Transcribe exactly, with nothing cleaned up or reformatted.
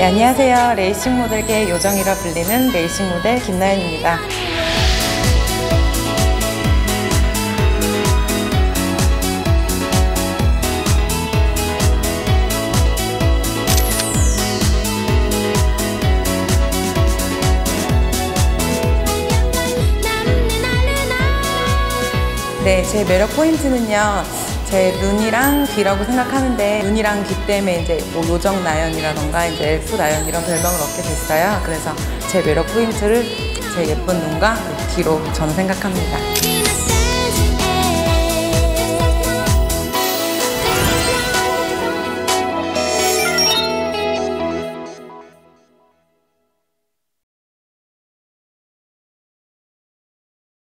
네, 안녕하세요. 레이싱 모델계 요정이라 불리는 레이싱 모델 김나연입니다. 네, 제 매력 포인트는요, 제 눈이랑 귀라고 생각하는데, 눈이랑 귀 때문에 이제 뭐 요정 나연이라던가 이제 엘프 나연 이런 별명을 얻게 됐어요. 그래서 제 매력 포인트를 제 예쁜 눈과 귀로 저는 생각합니다.